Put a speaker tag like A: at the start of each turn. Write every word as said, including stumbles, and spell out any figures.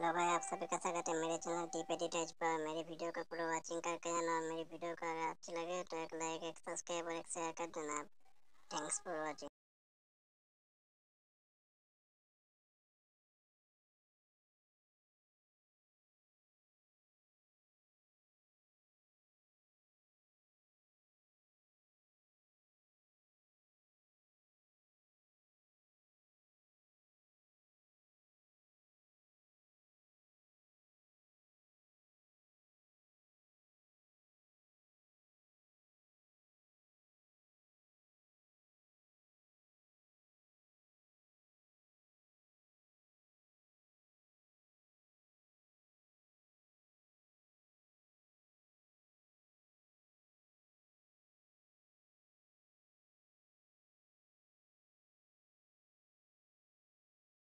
A: Hello भाई, आप सभी का स्वागत है मेरे चैनल टीप एडिटर्स पर। मेरी वीडियो को पूरा वॉचिंग करके जाना और मेरी वीडियो को अगर अच्छी लगे तो एक लाइक, एक सब्सक्राइब और एक शेयर कर देना। Thanks for watching.